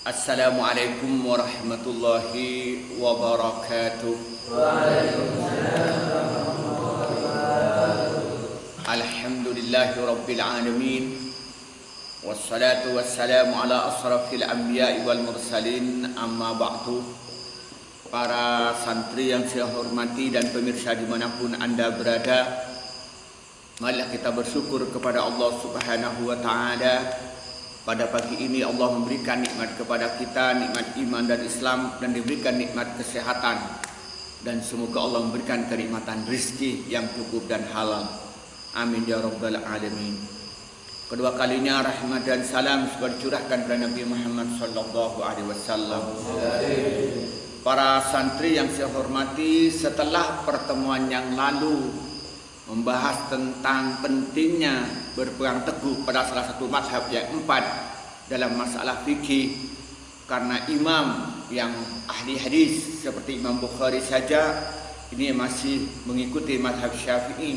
Assalamualaikum warahmatullahi wabarakatuh. Alhamdulillahi rabbil alamin. Wassalatu wassalamu ala asrafil anbiya'i wal mursalin. Amma ba'du. Para santri yang saya hormati dan pemirsa dimanapun Anda berada, marilah kita bersyukur kepada Allah Subhanahu wa ta'ala. Pada pagi ini Allah memberikan nikmat kepada kita, nikmat iman dan Islam, dan diberikan nikmat kesehatan. Dan semoga Allah memberikan kenikmatan rizki yang cukup dan halal. Amin ya rabbal alamin. Kedua kalinya rahmat dan salam semoga dicurahkan kepada Nabi Muhammad sallallahu alaihi wasallam. Para santri yang saya hormati, setelah pertemuan yang lalu membahas tentang pentingnya berpegang teguh pada salah satu mazhab yang empat dalam masalah fikih, karena imam yang ahli hadis seperti Imam Bukhari saja ini masih mengikuti mazhab Syafi'i,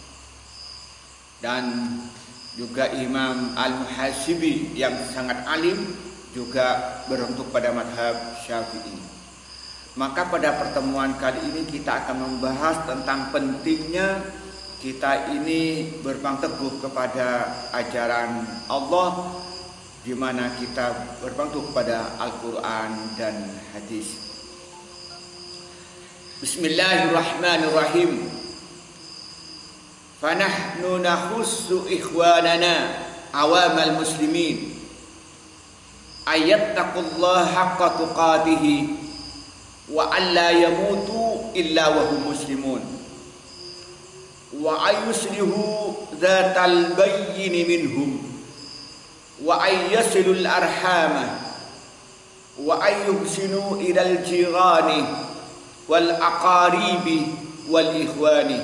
dan juga Imam Al-Muhasibi yang sangat alim juga beruntuk pada mazhab Syafi'i. Maka pada pertemuan kali ini kita akan membahas tentang pentingnya kita ini berpegang teguh kepada ajaran Allah, di mana kita berpegang teguh kepada Al-Quran dan hadis. Bismillahirrahmanirrahim. Fanahnu nahussu ikhwanana awamal muslimin ayattaqullaha haqqa tuqatihi wa alla yamutu illa wa hum muslimun wa ayuslihu dhatal bayyin minhum wa ayyasilul arhama wa ayyuhsinu ilal jirani wal aqaribi wal ikhwani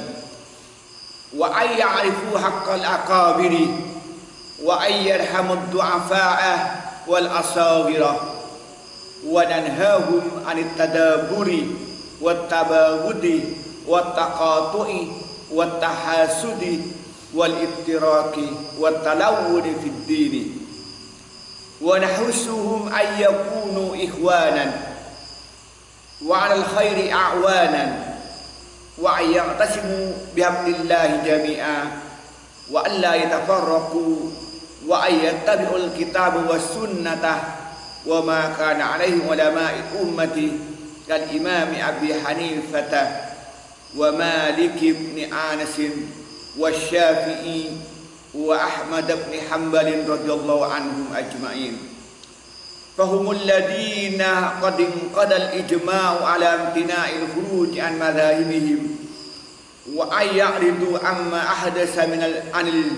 wa ayya'rifu haqqal aqabiri wa ayyarhamud du'afa'a wal asaghira wa nanhahum anit tadabburi wat tabaghudi wat taqatu'i wattahasudi wal iftiraqi wattalawuni fid dini wa nahussuhum ay yakunu ikhwanan wa 'alal khairi a'wanan wa ay ya'tasimu bihablillahi jami'a wa alla yatafarraqu wa ay yattabi'ul kitaba was sunnata wa ma kana 'alaihi ulama'i ummati kal imami Abi Hanifah wa Malik ibn Anas wa Syafi'i wa Ahmad ibn Hanbal radhiyallahu anhum ajma'in. Fahumul ladina qad inqadal ijma'u ala imtina'il khuruj an madhahibihim wa ayyaridu amma ahdasa min anil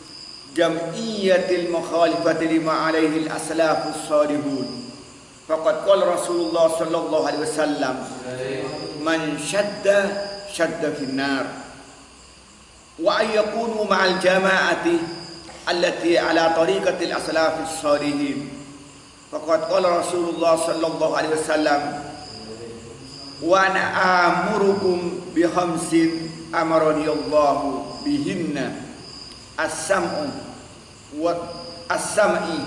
jam'iyyatil mukhalifati lima alaihi al-aslafus salihun. Faqad qala Rasulullah sallallahu alaihi wasallam, man syadda fin nar wa ay yakunu ma'al jama'ati allati ala tariqati al-aslafis salihin. Faqad qala Rasulullah sallallahu alaihi wasallam, wa ana amurukum bi khamsin amarani Allahu bihinna as-sam'u wa as-sam'i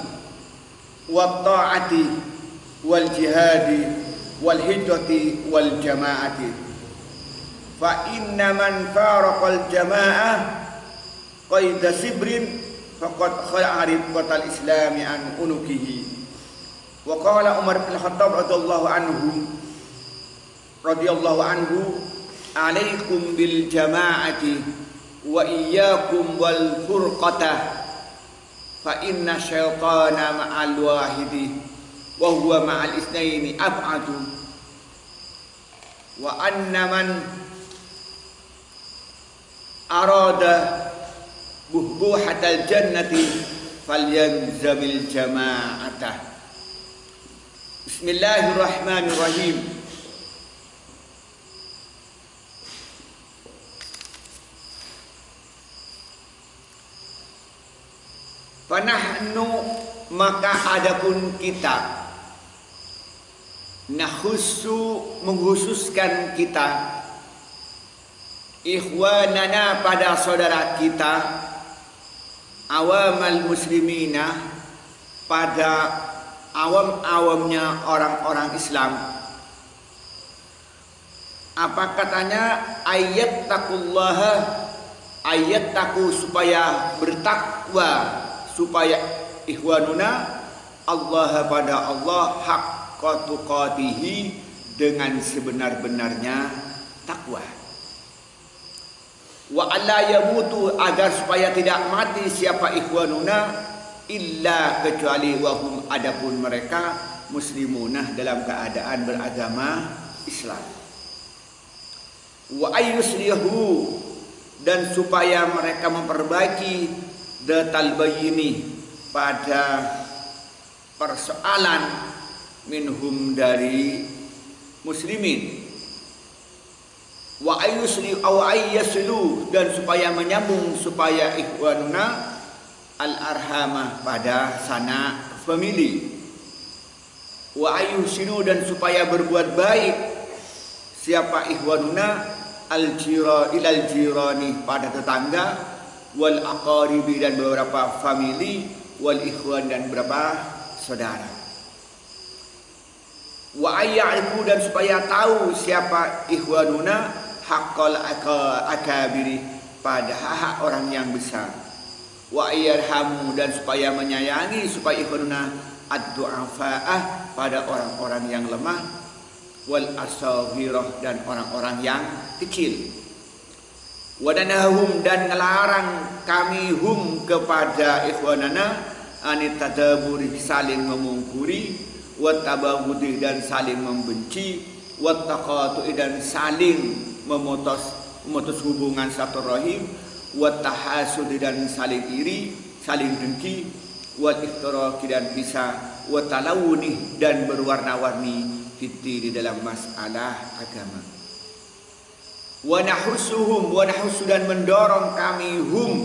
wa ta'ati wal jihadi wal hijrati wal jama'ati. Fa inna man faraqal jama'ah qaida sibrin faqad khala'a ribqatal islami an unukihi. Wa qala Umar bin Khattab radhiyallahu anhu alaikum bil jama'ati wa iyyakum wal furqata fa inna syaitana ma'al wahidi wa huwa ma'al itsnaini ab'adu wa anna man arada buhbuhatal jannati falyanzamil jama'atah. Bismillahirrahmanirrahim. Fanahnu, maka adapun kita, nahussu, menghususkan kita, ikhwanana, pada saudara kita, awamal muslimina, pada awam-awamnya orang-orang Islam. Apa katanya? Ayat taku supaya bertakwa, supaya ikhwanuna Allah pada Allah haqqa tuqatihi dengan sebenar-benarnya takwa. Wa alla yamutu agar supaya tidak mati siapa ikhwanuna illa kecuali wahum adapun mereka muslimunah dalam keadaan beragama Islam. Wa ayyuslihu dan supaya mereka memperbaiki datal bayini pada persoalan minhum dari muslimin. Wa ayyuslihu aw ayyaslu dan supaya menyambung supaya ikhwanuna al arhamah pada sanak famili. Wa ayyuslu dan supaya berbuat baik siapa ikhwanuna ilal jirani pada tetangga, wal aqaribi dan beberapa famili, wal ikhwan dan beberapa saudara. Wa ayya'rifu dan supaya tahu siapa ikhwanuna haqqal akabiri pada hak orang yang besar. Wa ayyarhamu dan supaya menyayangi supaya ikhwanuna ad-du'afa'ah pada orang-orang yang lemah, wal asghirah dan orang-orang yang kecil. Wadanahum dan ngelarang kami hum kepada ikhwanana anit tadaburi saling memungkuri, wat tabagudi dan saling membenci, wat taqatu dan saling memutus hubungan silaturahim, wat tahasud dan saling iri, saling dengki, wat iftiraqi dan pisah, wat talawuni dan berwarna-warni di dalam masalah agama. Wa nahussuhum dan mendorong kami hum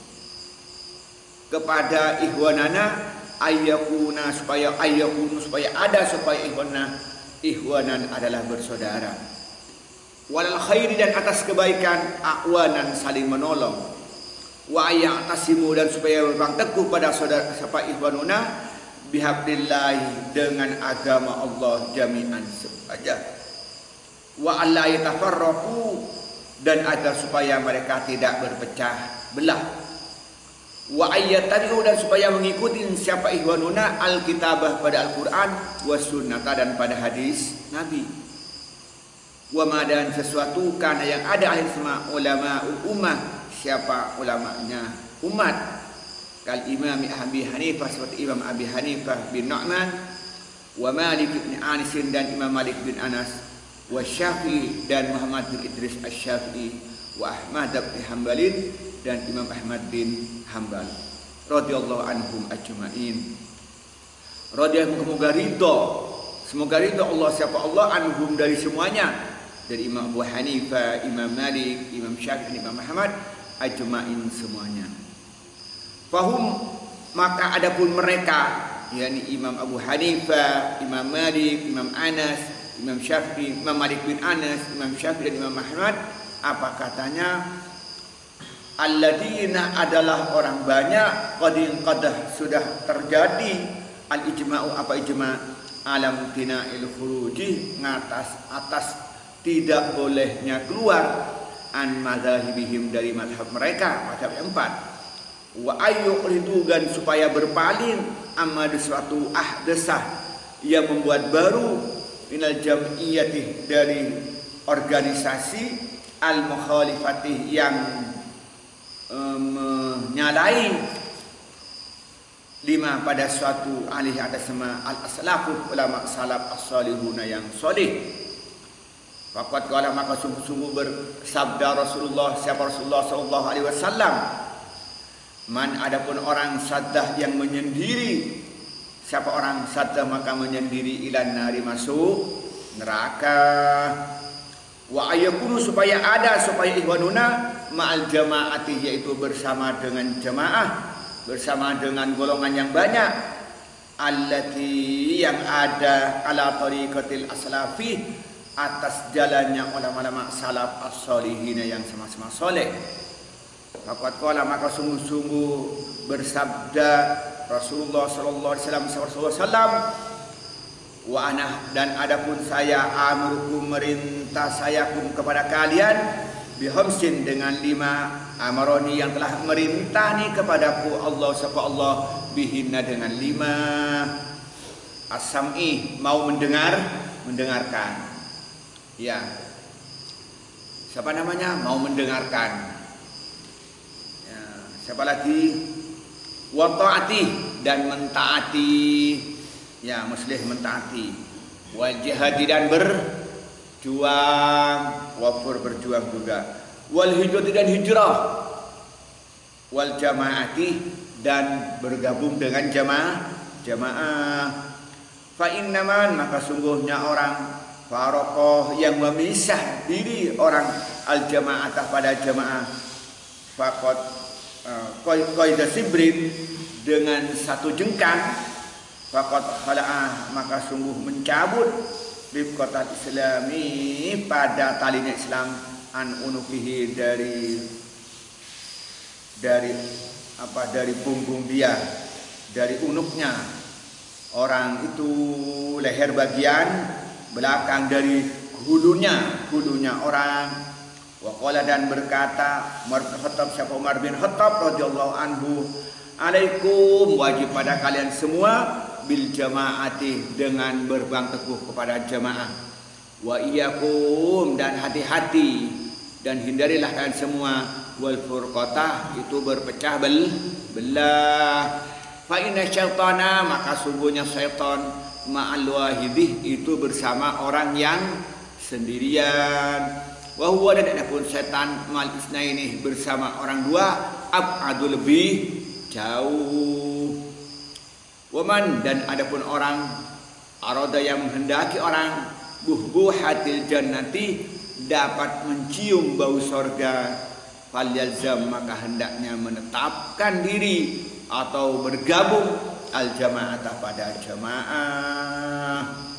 kepada ikhwanana ayyakunu supaya ada supaya ikhwanan adalah bersaudara. Walal khairi dan atas kebaikan akwanan saling menolong. Wa ya'tasimu dan supaya berpegang teguh pada saudara siapa ikhwanuna bihablillahi dengan agama Allah jami'an saja. Wa alla yatafarraqu dan agar supaya mereka tidak berpecah belah. Wa ayyatariu dan supaya mengikuti siapa ikhwanuna alkitabah pada Al-Qur'an wa sunnata dan pada hadis Nabi. Wa ma dan sesuatu kana yang ada ahli semua ulama ummah siapa ulamanya umat. Kal Imam Abi Hanifah seperti Imam Abi Hanifah bin Nu'man, wa Malik bin Anas dan Imam Malik bin Anas, wa Syafi'i dan Muhammad bin Idris Asy-Syafi'i, wa Ahmad bin Hanbalin dan Imam Ahmad bin Hanbal radhiyallahu anhum ajma'in. Semoga ridha Allah siapa Allah anhum dari semuanya, dari Imam Abu Hanifah, Imam Malik, Imam Syafi'i, Imam Ahmad ajma'in semuanya. Fahum maka adapun mereka yakni Imam Abu Hanifah, Imam Malik, Imam Anas, Imam Syafi'i, Imam Malik bin Anas, Imam Syafi'i dan Imam Ahmad apa katanya? Alladzina adalah orang banyak qadah sudah terjadi al-ijma'u apa ijma' alam tina'il khuruji atas tidak bolehnya keluar an madzhabihim dari mazhab mereka, mazhab yang empat. Wa ayyuqridu dan supaya berpaling amma suatu ahdasah yang membuat baru minal jam'iyati dari organisasi al mukhalifati yang menyalahi lima pada suatu alih atas sama al aslafu ulama salaf as-salihuna yang salih. Faqad qala maka sungguh-sungguh bersabda Rasulullah siapa Rasulullah sallallahu alaihi wasallam, man adapun orang saddah yang menyendiri, siapa orang saddah maka menyendiri ilan nari masuk neraka. Wa ayakunu supaya ada supaya ikhwanuna ma'al jamaati yaitu bersama dengan jamaah, bersama dengan golongan yang banyak, allati yang ada ala tariqatil aslafi atas jalannya ulama-ulama salaf as-solihin yang sama-sama soleh. Faqad qala maka sungguh-sungguh bersabda Rasulullah sallallahu alaihi wasallam, wa ana dan adapun saya amrukum merintah saya kum kepada kalian bihamsin dengan 5 amaroni yang telah merintah ni kepadaku Allah sapa Allah bihinna dengan 5 as-sam'i mau mendengarkan. Ya. Siapa namanya? Mau mendengarkan. Ya, siapa lagi? Wa ta'ati dan mentaati. Ya, muslih mentaati. Wal jihadi dan berjuang, wafur berjuang juga. Wal hijrati dan hijrah. Wal jamaati dan bergabung dengan jamaah. Fa innaman maka sungguhnya orang faroqoh yang memisah diri orang al jamaatah pada jamaah faqad qaida sibrin dengan 1 jengkang faqad khala'ah maka sungguh mencabut ribqatal islami pada talinya Islam an unukihi dari punggung dia, dari unuknya. Orang itu leher bagian belakang dari hulunya orang. Waqala dan berkata Umar bin Khattab, siapa Umar bin Khattab radhiyallahu anhu, alaikum wajib pada kalian semua bil jamaati dengan berpegang teguh kepada jamaah. Wa iyyakum dan hati-hati dan hindarilah kalian semua wal furqatah itu berpecah belah. Fa inna syaitana maka sungguhnya syaitan ma'al wahidih itu bersama orang yang sendirian. Wa huwa dan adapun setan ma'al isnaini bersama orang 2 ab'adu lebih jauh. Waman dan adapun orang arada yang menghendaki orang buhbuhatil jannati dapat mencium bau surga, falyalzam maka hendaknya menetapkan diri atau bergabung al jamaah pada jamaah.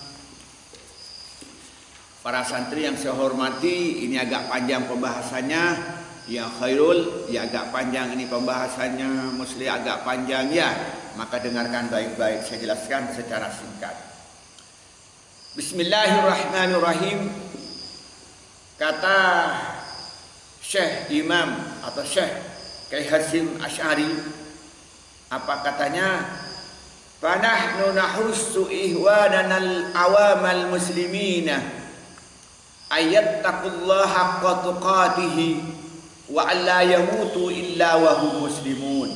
Para santri yang saya hormati, ini agak panjang pembahasannya. Ya khairul, ya agak panjang ini pembahasannya, mesti agak panjang ya. Maka dengarkan baik-baik, saya jelaskan secara singkat. Bismillahirrahmanirrahim. Kata Syekh Imam atau Syekh Kiai Hasyim Asy'ari, apa katanya? Fanahnu nahussu ihwananal awamal muslimina ayattaqullaha haqqa tuqatihi wa alla yamutu illa wa hum muslimun.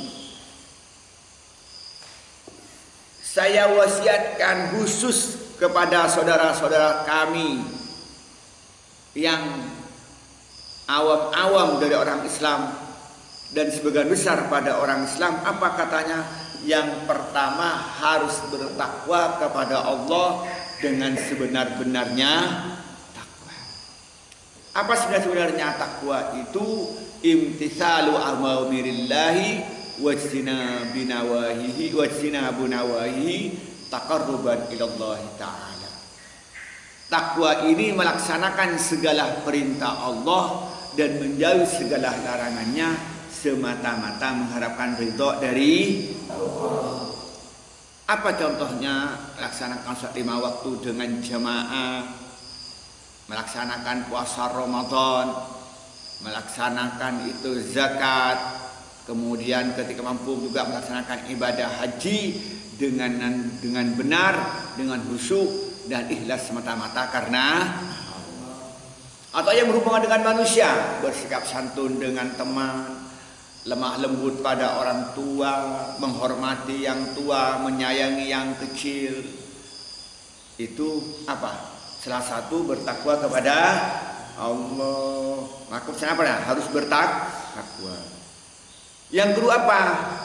Saya wasiatkan khusus kepada saudara-saudara kami yang awam-awam dari orang Islam dan sebagian besar pada orang Islam. Apa katanya? Yang pertama harus bertakwa kepada Allah dengan sebenar-benarnya takwa. Apa sebenarnya takwa itu? Imtithalu awamirillahi wajtinabu nawahihi taqarruban ilallah ta'ala. Takwa ini melaksanakan segala perintah Allah dan menjauhi segala larangannya semata-mata mengharapkan ridho dari Allah. Apa contohnya? Laksanakan sholat 5 waktu dengan jamaah, melaksanakan puasa Ramadan, melaksanakan itu zakat, kemudian ketika mampu juga melaksanakan ibadah haji dengan benar, dengan khusyuk dan ikhlas semata-mata karena Allah. Atau yang berhubungan dengan manusia, bersikap santun dengan teman, lemah lembut pada orang tua, menghormati yang tua, menyayangi yang kecil. Itu apa? Salah satu bertakwa kepada Allah. Maksudnya apa? Harus bertakwa. Yang kedua apa?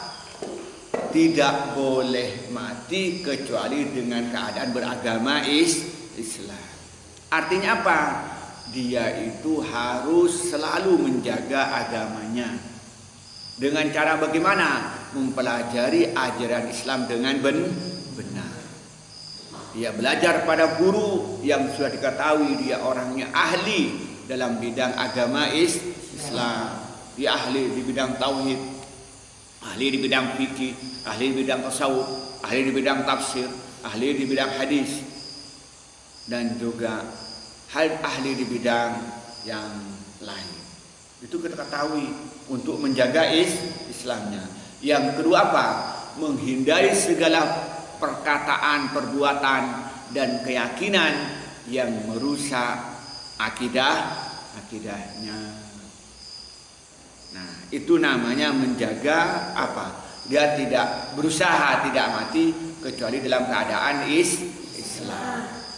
Tidak boleh mati kecuali dengan keadaan beragama Islam. Artinya apa? Dia itu harus selalu menjaga agamanya. Dengan cara bagaimana? Mempelajari ajaran Islam dengan benar. Dia belajar pada guru yang sudah diketahui dia orangnya ahli dalam bidang agama Islam. Dia ahli di bidang tauhid. ahli di bidang fikih, ahli di bidang tasawuf, ahli di bidang tafsir, ahli di bidang hadis, dan juga ahli di bidang yang lain. Itu kita ketahui untuk menjaga Islamnya. Yang kedua apa? Menghindari segala perkataan, perbuatan, dan keyakinan yang merusak akidahnya. Nah, itu namanya menjaga apa? Dia tidak berusaha tidak mati kecuali dalam keadaan Islam.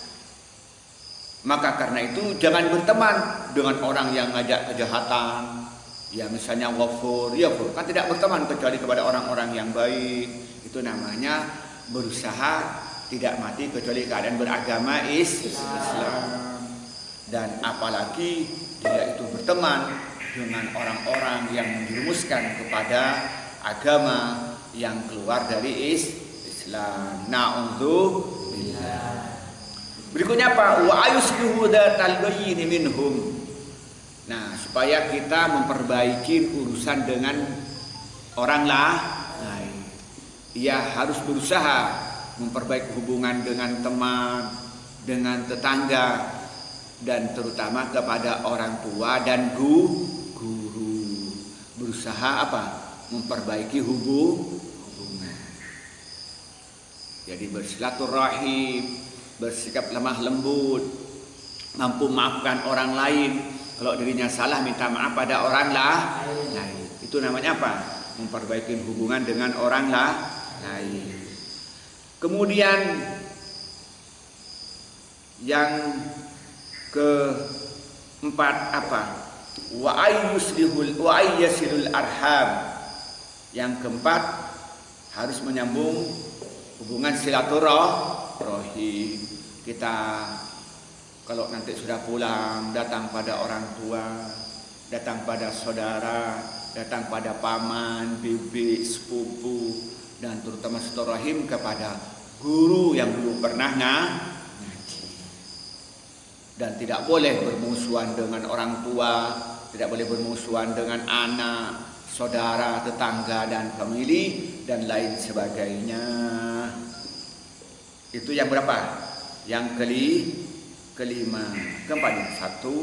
Maka karena itu jangan berteman dengan orang yang ngajak kejahatan. Ya misalnya Ghafur, ya kan tidak berteman kecuali kepada orang-orang yang baik. Itu namanya berusaha tidak mati kecuali keadaan beragama Islam. Dan apalagi dia itu berteman dengan orang-orang yang menjerumuskan kepada agama yang keluar dari Islam. Na'udzubillah. Berikutnya apa? Wa ayuslihu dzatal bayyin minhum. Nah, supaya kita memperbaiki urusan dengan orang lain. Ia harus berusaha memperbaiki hubungan dengan teman, dengan tetangga, dan terutama kepada orang tua dan guru. Berusaha apa? Memperbaiki hubungan. Jadi bersilaturahim, bersikap lemah lembut, mampu maafkan orang lain. Kalau dirinya salah minta maaf pada orang lain. Itu namanya apa? Memperbaiki hubungan dengan orang lain. Kemudian yang keempat apa? Wa ayyasilul arham. Yang keempat harus menyambung hubungan silaturahim. Kita kalau nanti sudah pulang datang pada orang tua, datang pada saudara, datang pada paman, bibi, sepupu, dan terutama silaturahim kepada guru yang belum pernah ngaji. Dan tidak boleh bermusuhan dengan orang tua, tidak boleh bermusuhan dengan anak, saudara, tetangga, dan famili, dan lain sebagainya. Itu yang berapa? Yang kelima. Keempat.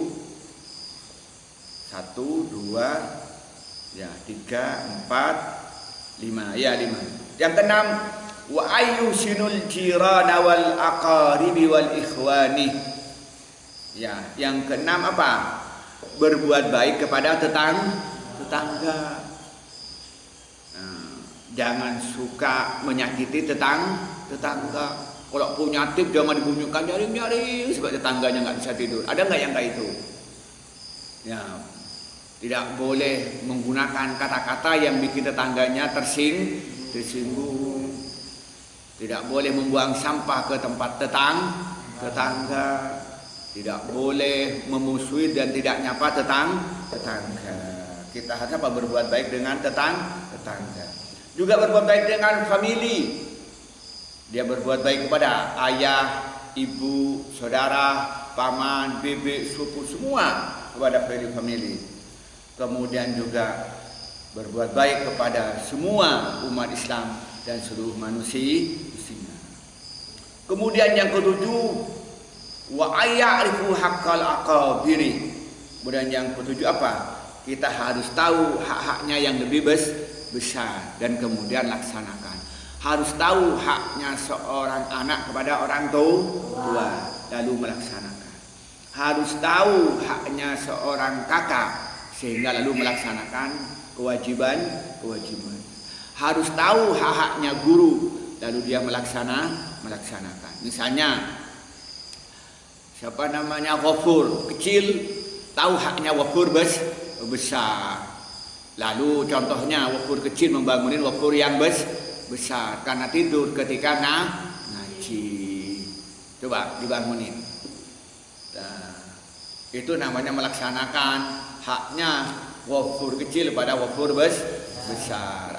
Satu, dua, ya, 3, 4, 5. Ya, 5. Yang keenam, wa ayyusinul jirana wal aqaribi wal ikhwani. Ya, yang keenam apa? Berbuat baik kepada tetangga. Nah, jangan suka menyakiti tetangga. Kalau punya tip jangan dibunyikan nyaring-nyaring sebab tetangganya nggak bisa tidur. Ada nggak yang kayak itu? Ya, tidak boleh menggunakan kata-kata yang bikin tetangganya tersinggung. Tidak boleh membuang sampah ke tempat tetangga. Tidak boleh memusuhi dan tidak nyapa tetangga. Kita harus apa? Berbuat baik dengan tetangga. Juga berbuat baik dengan famili. Dia berbuat baik kepada ayah, ibu, saudara, paman, bibi, sepupu, semua kepada famili. Kemudian juga berbuat baik kepada semua umat Islam dan seluruh manusia. Kemudian yang ketujuh, wa ayya'rifu haqqal aqabiri. Kemudian yang ketujuh apa? Kita harus tahu hak-haknya yang lebih besar dan kemudian laksanakan. Harus tahu haknya seorang anak kepada orang tua, lalu melaksanakan. Harus tahu haknya seorang kakak, sehingga lalu melaksanakan kewajiban. Harus tahu hak-haknya guru, lalu dia melaksanakan. Misalnya, siapa namanya Ghafur, kecil, tahu haknya Ghafur besar. Lalu contohnya Ghafur kecil membangunin Ghafur yang besar karena tidur ketika ngaji. Coba dibangunin. Nah, itu namanya melaksanakan haknya Ghafur kecil pada Ghafur besar.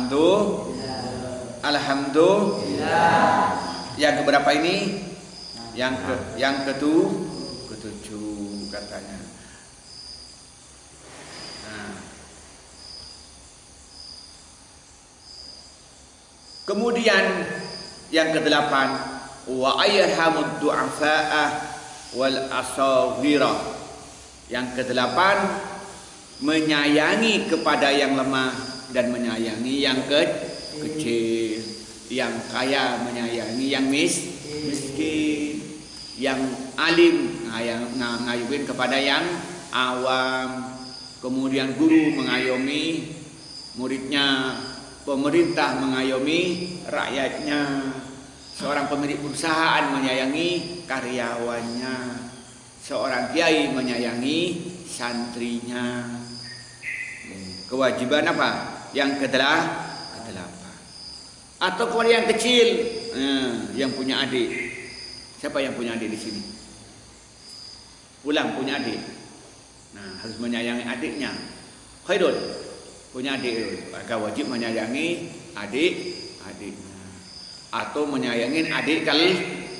Alhamdulillah. Yang keberapa ini? Yang ketujuh katanya. Kemudian yang kedelapan, wa ayhamud du'afa'ah wal asaghirah. Yang kedelapan, menyayangi kepada yang lemah dan menyayangi yang kecil, yang kaya menyayangi yang miskin, yang alim ngayuin kepada yang awam, kemudian guru mengayomi muridnya, pemerintah mengayomi rakyatnya, seorang pemilik perusahaan menyayangi karyawannya, seorang kiai menyayangi santrinya. Kewajiban apa? Yang kedelapan. Atau kepada yang kecil, yang punya adik. Siapa yang punya adik di sini? Pulang punya adik. Nah, harus menyayangi adiknya. Khairul punya adik, maka wajib menyayangi adiknya. Atau menyayangi adik kelas.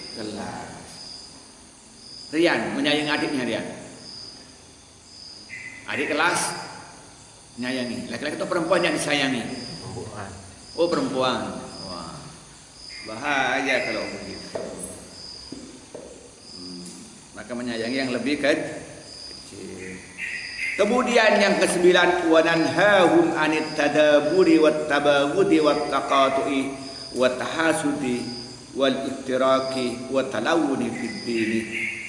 Rian menyayangi adiknya Rian. Adik kelas menyayangi. Laki-laki atau perempuan yang disayangi? Perempuan. Oh, perempuan. Wah, bahaya kalau begitu. Maka menyayangi yang lebih kecil. Kemudian yang kesembilan, wa nanhahum anit tadaburi wat tabaghudi wat taqatu'i wat tahasudi wal iftiraki wat talawuni fid dini.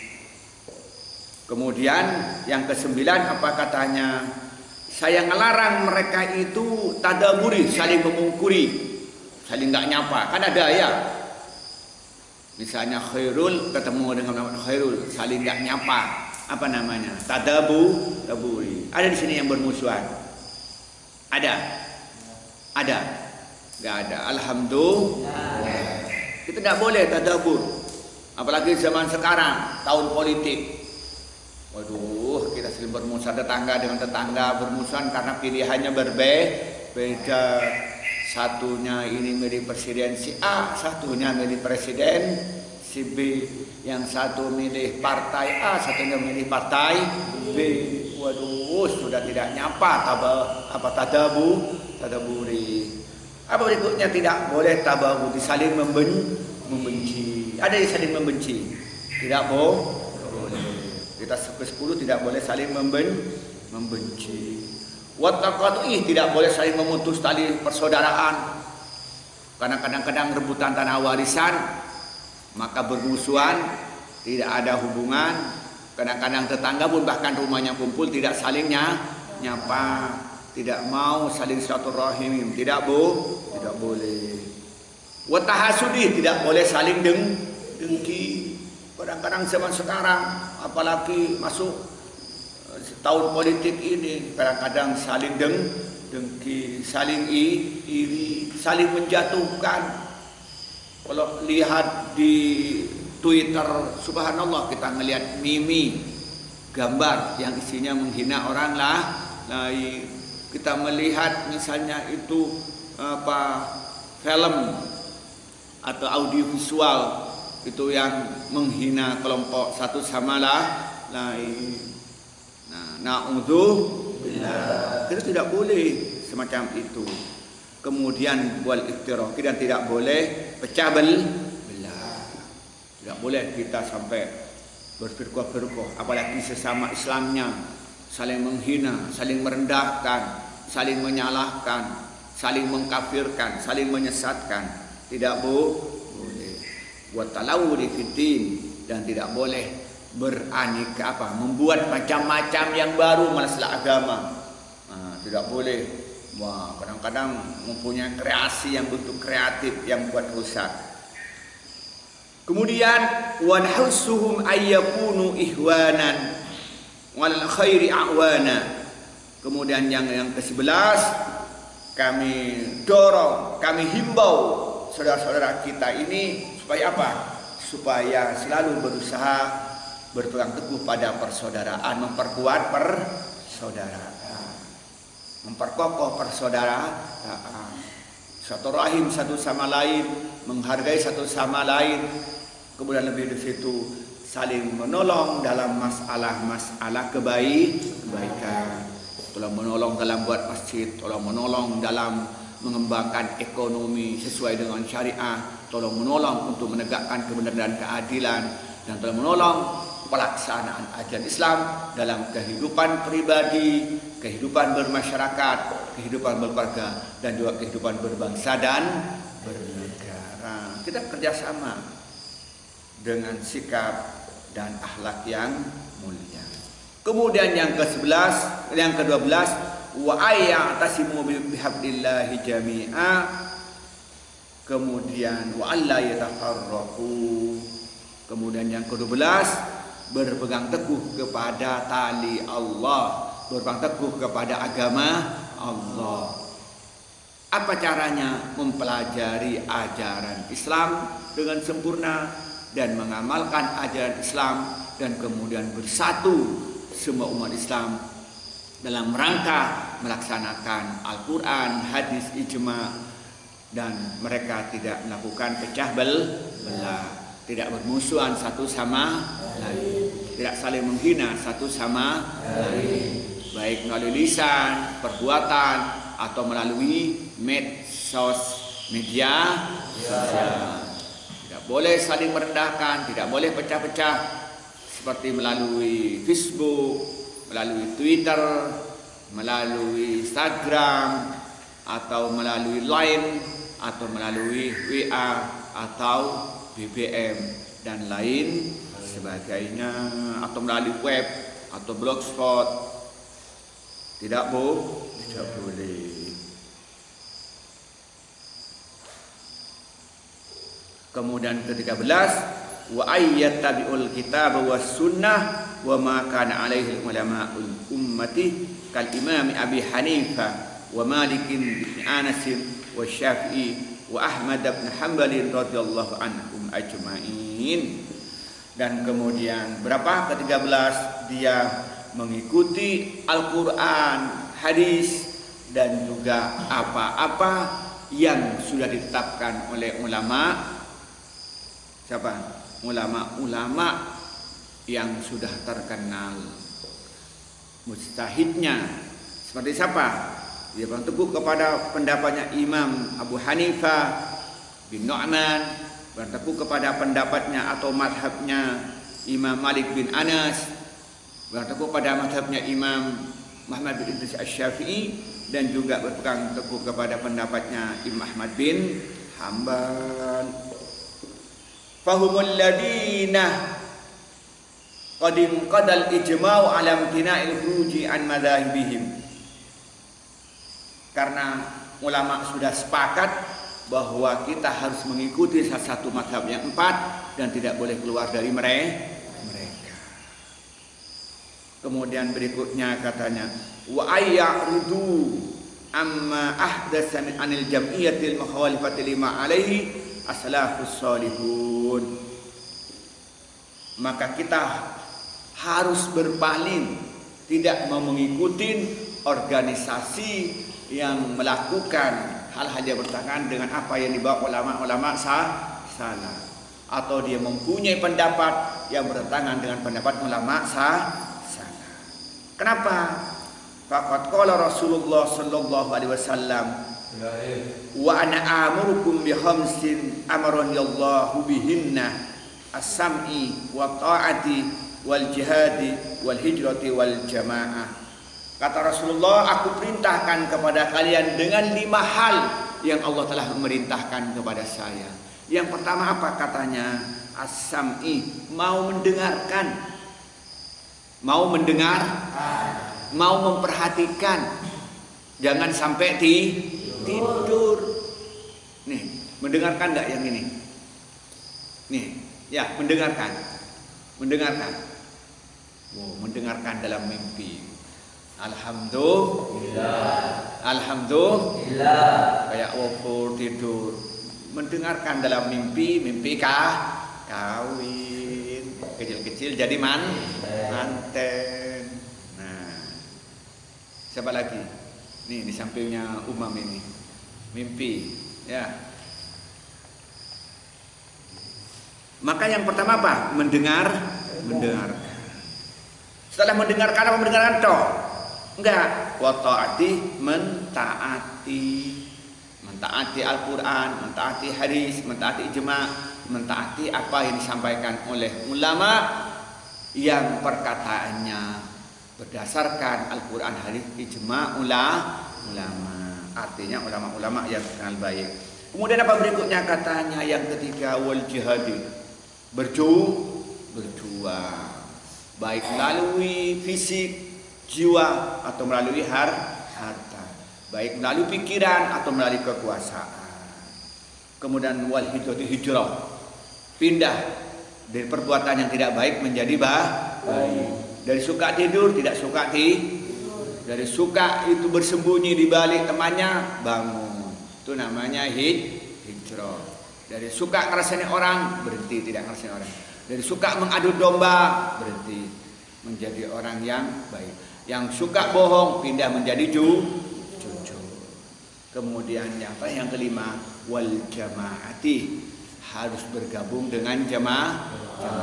Kemudian yang kesembilan apa katanya? Saya ngelarang mereka itu tadaburi, saling memungkuri, saling nggak nyapa. Kan ada ya. Misalnya Khairul ketemu dengan Muhammad Khairul, saling nggak nyapa. Apa namanya? Tadaburi. Ada di sini yang bermusuhan? Ada? Ada? Nggak ada. Alhamdulillah. Kita nggak boleh tadabur. Apalagi zaman sekarang, tahun politik. Waduh, kita saling bermusuhan, tetangga dengan tetangga bermusuhan karena pilihannya berbeda. Satunya ini milih presiden si A, satunya milih presiden si B, yang satu milih partai A, satunya milih partai B. Waduh, sudah tidak nyapa tadaburi. Apa berikutnya? Tidak boleh tabagudi, saling membenci. Ada yang saling membenci? Tidak boleh. Kita ke-10 tidak boleh saling membenci. Wattaqatu'i, tidak boleh saling memutus tali persaudaraan. Karena kadang-kadang rebutan tanah warisan, maka bermusuhan, tidak ada hubungan. Kadang-kadang tetangga pun bahkan rumahnya kumpul tidak saling nyapa, tidak mau saling silaturahim, tidak boleh. Wa tahasudi, tidak boleh saling dengki. Kadang-kadang zaman sekarang, apalagi masuk tahun politik ini, kadang-kadang saling dengki, saling iri, saling menjatuhkan. Kalau lihat di Twitter, subhanallah, kita ngelihat mimi gambar yang isinya menghina orang lain. Kita melihat misalnya itu film atau audiovisual itu yang menghina kelompok satu sama lain. Na'udzubillah. Kita tidak boleh semacam itu. Kemudian wal iftiraqi, dan tidak boleh pecah belah. Tidak boleh kita sampai berfirqah-firqah, apalagi sesama Islamnya, saling menghina, saling merendahkan, saling menyalahkan, saling mengkafirkan, saling menyesatkan. Tidak boleh. Wa talawuni fiddin, dan tidak boleh beraneka membuat macam-macam yang baru masalah agama. Tidak boleh. Wah, kadang-kadang mempunyai kreasi yang bentuk kreatif yang buat rusak. Kemudian wanhussuhum ayyakunu ihwanan wal khairi a'wana. Kemudian yang ke-11, kami dorong, kami himbau saudara-saudara kita ini supaya apa? Supaya selalu berusaha berpegang teguh pada persaudaraan, memperkuat persaudaraan, memperkokoh persaudaraan, satu rahim satu sama lain, menghargai satu sama lain. Kemudian lebih dari situ, saling menolong dalam masalah kebaikan. Tolong menolong dalam buat masjid, tolong menolong dalam mengembangkan ekonomi sesuai dengan syariah, tolong menolong untuk menegakkan kebenaran dan keadilan, dan tolong menolong pelaksanaan ajaran Islam dalam kehidupan pribadi, kehidupan bermasyarakat, kehidupan berkeluarga, dan juga kehidupan berbangsa dan bernegara. Kita kerjasama dengan sikap dan akhlak yang mulia. Kemudian yang ke-11, yang ke-12, wa ayyatasimu bihablillahi jami'a. Kemudian wa alla yatafarraqu. Kemudian yang ke-12, berpegang teguh kepada tali Allah, berpegang teguh kepada agama Allah. Apa caranya? Mempelajari ajaran Islam dengan sempurna dan mengamalkan ajaran Islam, dan kemudian bersatu semua umat Islam dalam rangka melaksanakan Al-Quran, hadis, ijma, dan mereka tidak melakukan pecah belah, tidak bermusuhan satu sama lain, tidak saling menghina satu sama lain, baik melalui lisan, perbuatan, atau melalui medsos, media sosial. Tidak boleh saling merendahkan, tidak boleh pecah-pecah seperti melalui Facebook, melalui Twitter, melalui Instagram, atau melalui Line, atau melalui WA, atau BBM dan lain sebagainya, atau melalui web atau blogspot. Tidak boleh. Kemudian ke-13, wa ayyattabi'ul kitab was sunnah wa ma kana alaihi ulama'ul ummati kal imam Abi Hanifah wa Malik bin Anas wa Syafi'i wa Ahmad bin Hanbal radhiyallahu anhum ajma'in. Dan kemudian berapa? Ke-13, dia mengikuti Al-Quran, hadis, dan juga apa-apa yang sudah ditetapkan oleh ulama. Siapa? Ulama-ulama yang sudah terkenal mujtahidnya. Seperti siapa? Dia berteguh kepada pendapatnya Imam Abu Hanifah bin Nu'man, berteguh kepada pendapatnya atau madhabnya Imam Malik bin Anas, berteguh pada madhabnya Imam Muhammad bin Idris Asy-Syafi'i, dan juga berpegang teguh kepada pendapatnya Imam Ahmad bin Hanbal. Fahumul ladina qadim qadal ijma'u ala imtina'il khuruji an madzahibihim. Karena ulama sudah sepakat bahwa kita harus mengikuti salah satu mazhab yang 4 dan tidak boleh keluar dari mereka. Kemudian berikutnya katanya, wa ayya'rudu amma ahdatsa min anil jam'iyyatil mukhalifati lima alaihi as-salafus salihun. Maka kita harus berpaling, tidak mau mengikuti organisasi yang melakukan hal-hal yang bertentangan dengan apa yang dibawa ulama-ulama salah, atau dia mempunyai pendapat yang bertentangan dengan pendapat ulama salah. Kenapa? Faqad qala Rasulullah sallallahu alaihi wasallam, wa ana amurukum bi khamsin amarani Allahu bihinna as-sam'i wa ta'ati wal jihadi wal hijrati wal jamaah. Kata Rasulullah, aku perintahkan kepada kalian dengan 5 hal yang Allah telah memerintahkan kepada saya. Yang pertama apa katanya? As-sam'i, mau mendengarkan, mau mendengar, mau memperhatikan, jangan sampai tidur. Nih, mendengarkan enggak yang ini? Nih, ya, mendengarkan. Oh, mendengarkan dalam mimpi. Alhamdulillah. Kayak wafur tidur. Mendengarkan dalam mimpi kawin. Kecil-kecil jadi manten. Nah, siapa lagi? Nih di sampingnya Umam ini. Mimpi, ya. Maka yang pertama apa? Mendengarkan. Setelah mendengarkan apa? Mendengarkan toh? Enggak. Wa ta'ati, mentaati. mentaati Al-Quran, mentaati hadis, mentaati ijma', mentaati apa yang disampaikan oleh ulama yang perkataannya berdasarkan Al-Quran, hadis, ijma' ulama. Artinya ulama-ulama yang kenal baik. Kemudian apa berikutnya katanya yang ketiga, wal jihadi, berjuang, baik melalui fisik, jiwa atau melalui harta, baik melalui pikiran atau melalui kekuasaan. Kemudian wal hijrah, pindah dari perbuatan yang tidak baik menjadi baik. Dari suka tidur tidak suka tidur, dari suka itu bersembunyi di balik temannya bangun. Itu namanya hijrah. Dari suka ngerasain orang berhenti tidak ngerasain orang. Dari suka mengadu domba berhenti menjadi orang yang baik. Yang suka bohong pindah menjadi jujur. Kemudian yang kelima, wal jamaati, harus bergabung dengan jamaah.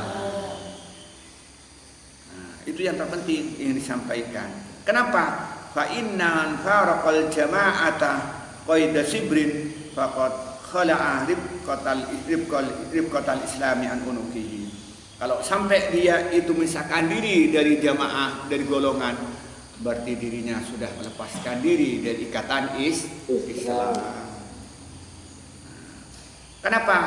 Itu yang terpenting yang disampaikan. Kenapa? Fa inna faraqal jama'ata qaida sibrin faqad khala'a ribqatal islami an unukihi. Kalau sampai dia itu memisahkan diri dari jamaah, dari golongan, berarti dirinya sudah melepaskan diri dari ikatan Islam. Kenapa?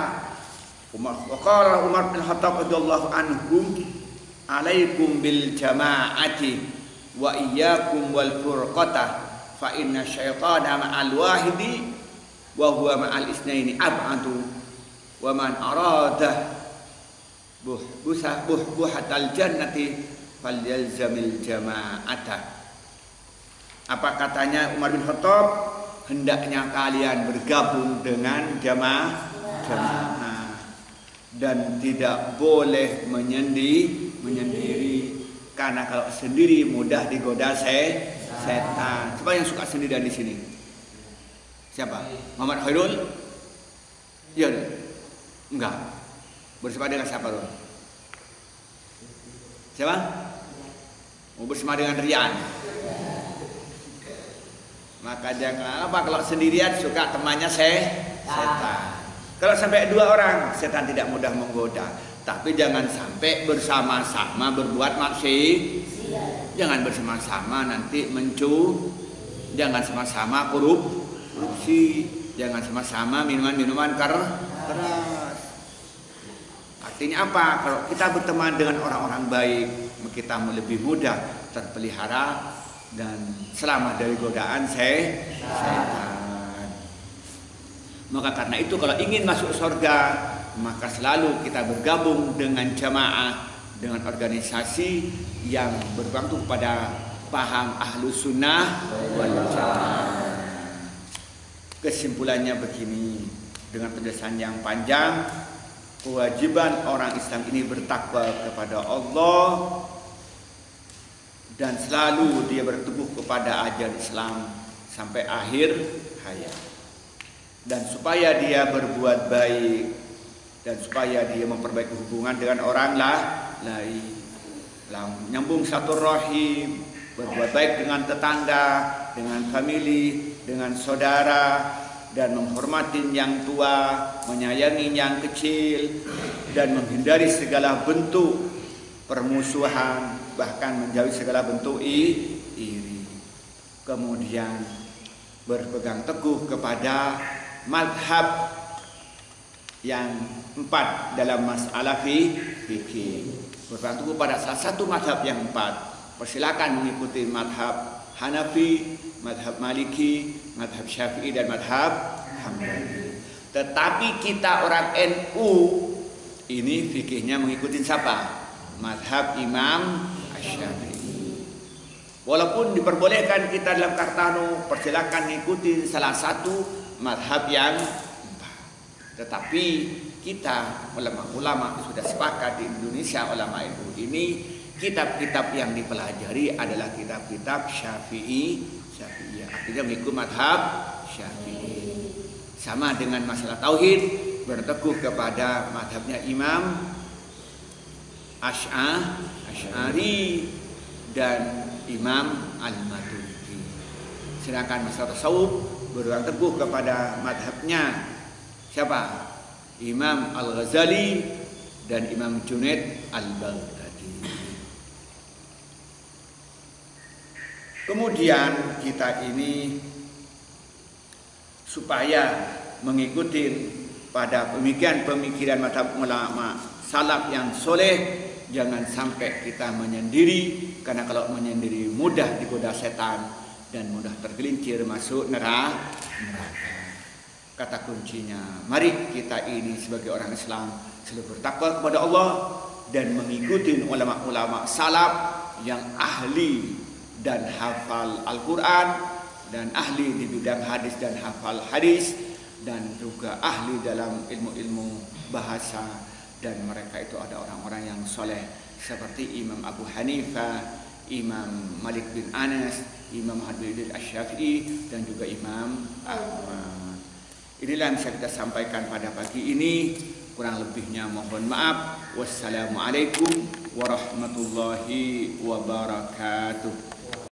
Umar bin Khattab radhiyallahu anhu, alaikum bil jama'ati wa iyyakum wal furqata fa inna syaitana ma'al wahidi wa huwa ma'al isnaini ab'adu wa man arada buhatal jannati falyalzamil jama'ata. Apa katanya Umar bin Khattab? Hendaknya kalian bergabung dengan jamaah dan tidak boleh menyendiri, karena kalau sendiri mudah digoda setan. Siapa yang suka sendirian di sini? Siapa? Muhammad Khairul? Iya, enggak. Bersama dengan siapa dong? Siapa? Mau bersama dengan Rian. Maka jangan apa kalau sendirian suka temannya setan. Kalau sampai dua orang, setan tidak mudah menggoda. Tapi jangan sampai bersama-sama berbuat maksiat. Jangan bersama-sama nanti jangan sama-sama korupsi. Jangan sama-sama minuman-minuman keras. Artinya apa? Kalau kita berteman dengan orang-orang baik, kita lebih mudah terpelihara dan selamat dari godaan setan. Maka karena itu kalau ingin masuk surga, maka selalu kita bergabung dengan jamaah, dengan organisasi yang bergantung pada paham Ahlus Sunnah wal Jamaah. Kesimpulannya begini, dengan penjelasan yang panjang, kewajiban orang Islam ini bertakwa kepada Allah dan selalu dia berteguh kepada ajaran Islam sampai akhir hayat. Dan supaya dia berbuat baik dan supaya dia memperbaiki hubungan dengan orang lain, nyambung satu rahim, berbuat baik dengan tetangga, dengan famili, dengan saudara, dan menghormati yang tua, menyayangi yang kecil, dan menghindari segala bentuk permusuhan, bahkan menjauhi segala bentuk iri. Kemudian berpegang teguh kepada madhab yang 4 dalam masalah fikih. Berpegang teguh pada salah satu madhab yang 4. Persilakan mengikuti madhab Hanafi, madhab Maliki, madhab Syafi'i, dan madhab Hambali. Tetapi kita orang NU ini fikihnya mengikuti siapa? Madhab Imam Asy-Syafi'i. Walaupun diperbolehkan kita dalam Kartano, persilakan mengikuti salah satu madhab yang 4. Tetapi kita ulama-ulama sudah sepakat di Indonesia, ulama NU ini, kitab-kitab yang dipelajari adalah kitab-kitab Syafi'iyah. Artinya mengikuti madhab Syafi'i. Sama dengan masalah tauhid, berteguh kepada madhabnya Imam Asy'ari dan Imam Al-Maturidi. Sedangkan masalah tasawuf berpegang teguh kepada madhabnya siapa? Imam Al-Ghazali dan Imam Junaid Al-Baghdadi. Kemudian kita ini supaya mengikuti pada pemikiran madhab ulama salaf yang soleh, jangan sampai kita menyendiri, karena kalau menyendiri mudah digoda setan dan mudah tergelincir masuk neraka. Kata kuncinya, mari kita ini sebagai orang Islam selalu bertakwa kepada Allah dan mengikuti ulama-ulama salaf yang ahli dan hafal Al-Quran, dan ahli di bidang hadis dan hafal hadis, dan juga ahli dalam ilmu-ilmu bahasa. Dan mereka itu ada orang-orang yang soleh seperti Imam Abu Hanifah, Imam Malik bin Anas, Imam Habib Asy-Syafi'i, dan juga Imam Ahmad. Inilah yang bisa kita sampaikan pada pagi ini. Kurang lebihnya mohon maaf. Wassalamualaikum warahmatullahi wabarakatuh.